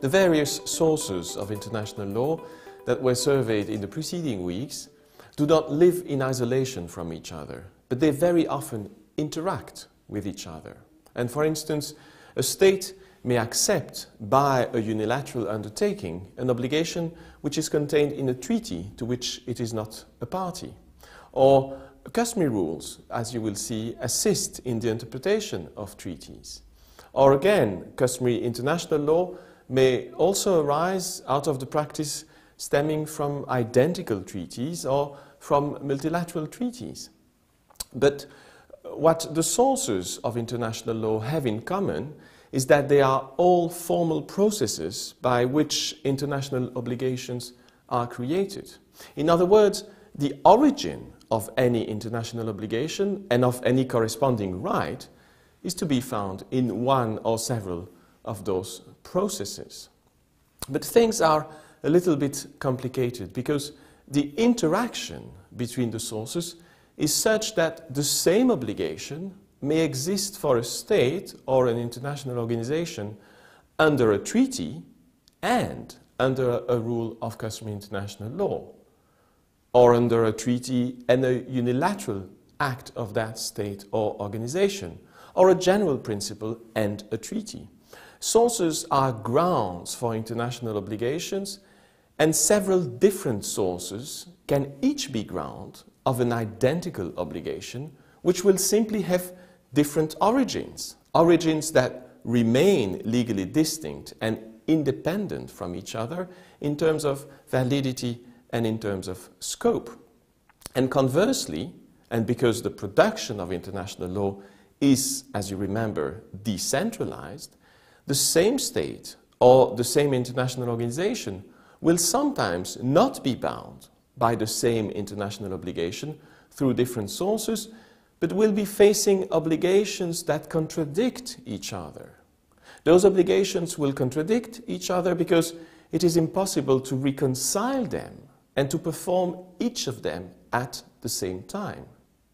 The various sources of international law that were surveyed in the preceding weeks do not live in isolation from each other, but they very often interact with each other. And for instance, a state may accept by a unilateral undertaking an obligation which is contained in a treaty to which it is not a party. Or customary rules, as you will see, assist in the interpretation of treaties. Or again, customary international law may also arise out of the practice stemming from identical treaties or from multilateral treaties. But what the sources of international law have in common is that they are all formal processes by which international obligations are created. In other words, the origin of any international obligation and of any corresponding right is to be found in one or several of those processes. But things are a little bit complicated because the interaction between the sources is such that the same obligation may exist for a state or an international organization under a treaty and under a rule of customary international law, or under a treaty and a unilateral act of that state or organization, or a general principle and a treaty. Sources are grounds for international obligations, and several different sources can each be ground of an identical obligation, which will simply have different origins, origins that remain legally distinct and independent from each other in terms of validity and in terms of scope. And conversely, and because the production of international law is, as you remember, decentralized, the same state or the same international organization will sometimes not be bound by the same international obligation through different sources, but will be facing obligations that contradict each other. Those obligations will contradict each other because it is impossible to reconcile them and to perform each of them at the same time.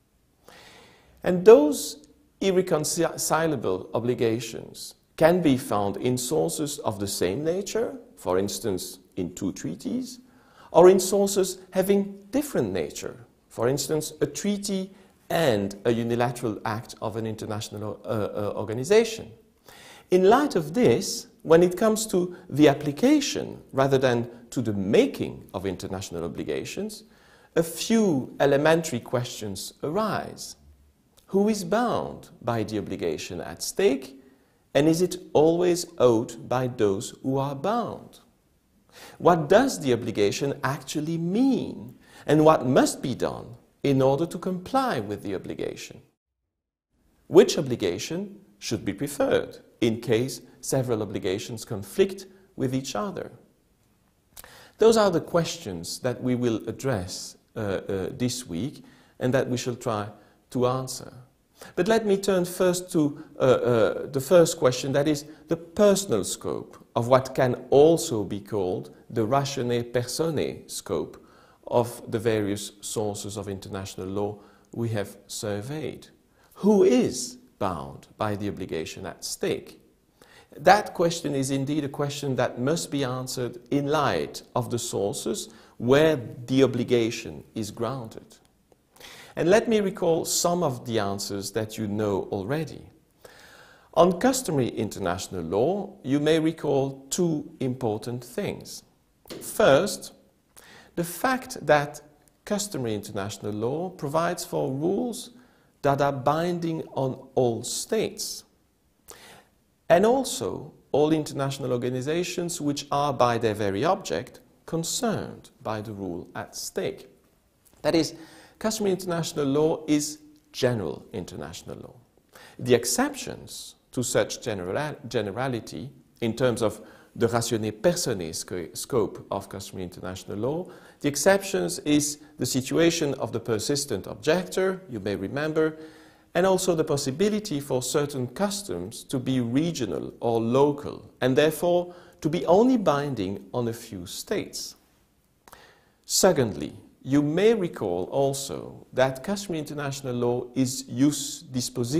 And those irreconcilable obligations can be found in sources of the same nature, for instance, in two treaties, or in sources having different nature, for instance, a treaty and a unilateral act of an international organization. In light of this, when it comes to the application rather than to the making of international obligations, a few elementary questions arise. Who is bound by the obligation at stake, and is it always owed by those who are bound? What does the obligation actually mean, and what must be done in order to comply with the obligation? Which obligation should be preferred in case several obligations conflict with each other? Those are the questions that we will address this week and that we shall try to answer. But let me turn first to the first question, that is the personal scope of what can also be called the ratione personae scope of the various sources of international law we have surveyed. Who is bound by the obligation at stake? That question is indeed a question that must be answered in light of the sources where the obligation is grounded. And let me recall some of the answers that you know already. On customary international law, you may recall two important things. First, the fact that customary international law provides for rules that are binding on all states, and also all international organizations which are by their very object concerned by the rule at stake. That is, customary international law is general international law. The exceptions to such generality in terms of the ratione personae scope of customary international law, the exceptions is the situation of the persistent objector, you may remember, and also the possibility for certain customs to be regional or local, and therefore to be only binding on a few states. Secondly, you may recall also that customary international law is jus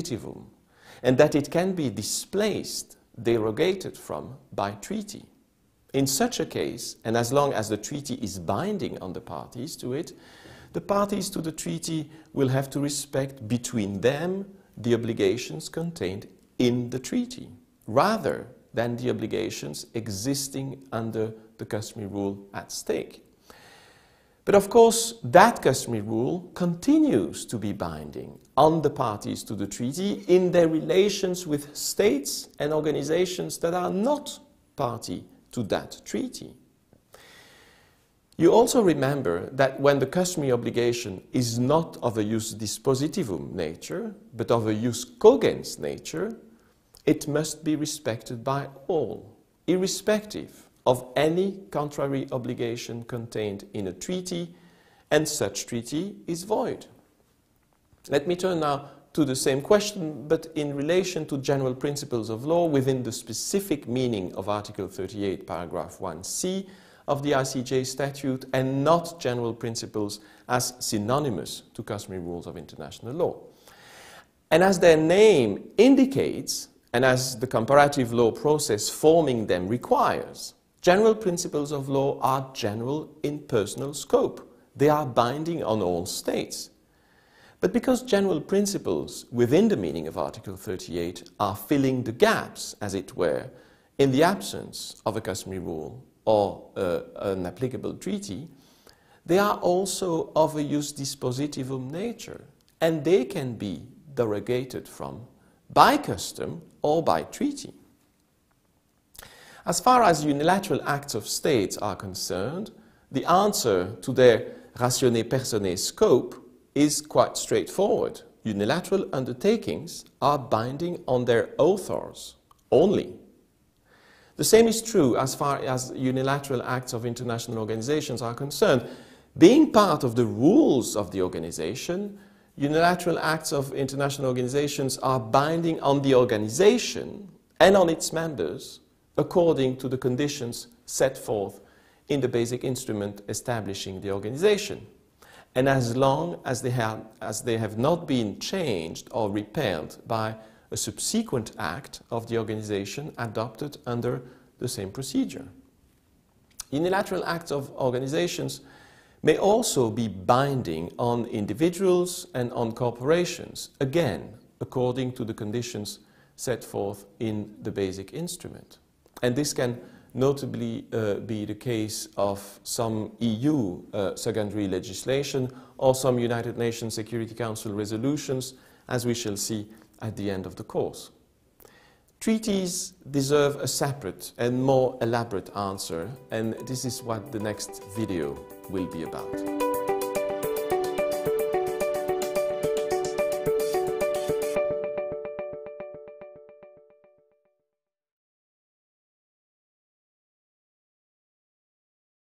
dispositivum, and that it can be displaced, derogated from, by treaty. In such a case, and as long as the treaty is binding on the parties to it, the parties to the treaty will have to respect between them the obligations contained in the treaty, rather than the obligations existing under the customary rule at stake. But of course, that customary rule continues to be binding on the parties to the treaty in their relations with states and organizations that are not party to that treaty. You also remember that when the customary obligation is not of a jus dispositivum nature, but of a jus cogens nature, it must be respected by all, irrespective of any contrary obligation contained in a treaty, and such treaty is void. Let me turn now to the same question, but in relation to general principles of law within the specific meaning of Article 38, paragraph 1c of the ICJ statute, and not general principles as synonymous to customary rules of international law. And as their name indicates, and as the comparative law process forming them requires, general principles of law are general in personal scope. They are binding on all states. But because general principles within the meaning of Article 38 are filling the gaps, as it were, in the absence of a customary rule or an applicable treaty, they are also of a jus dispositivum nature, and they can be derogated from by custom or by treaty. As far as unilateral acts of states are concerned, the answer to their ratione personae scope is quite straightforward. Unilateral undertakings are binding on their authors only. The same is true as far as unilateral acts of international organizations are concerned. Being part of the rules of the organization, unilateral acts of international organizations are binding on the organization and on its members according to the conditions set forth in the basic instrument establishing the organization, and as long as they have not been changed or repelled by a subsequent act of the organization adopted under the same procedure. Unilateral acts of organizations may also be binding on individuals and on corporations, again, according to the conditions set forth in the basic instrument. And this can notably be the case of some EU secondary legislation or some United Nations Security Council resolutions, as we shall see at the end of the course. Treaties deserve a separate and more elaborate answer, and this is what the next video will be about.